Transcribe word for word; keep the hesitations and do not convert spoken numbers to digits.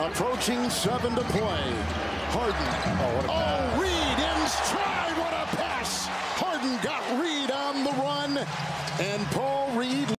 Approaching seven to play. Harden. Oh, what a pass. Oh, Reed in stride. What a pass. Harden got Reed on the run. And Paul Reed